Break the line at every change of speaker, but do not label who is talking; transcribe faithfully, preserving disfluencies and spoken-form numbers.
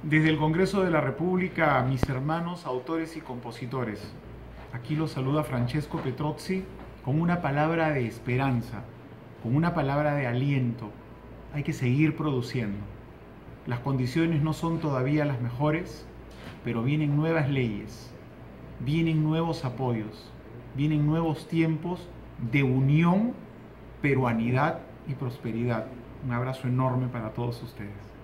Desde el Congreso de la República, mis hermanos autores y compositores, aquí los saluda Francesco Petrozzi con una palabra de esperanza, con una palabra de aliento. Hay que seguir produciendo. Las condiciones no son todavía las mejores, pero vienen nuevas leyes, vienen nuevos apoyos, vienen nuevos tiempos de unión, peruanidad y prosperidad. Un abrazo enorme para todos ustedes.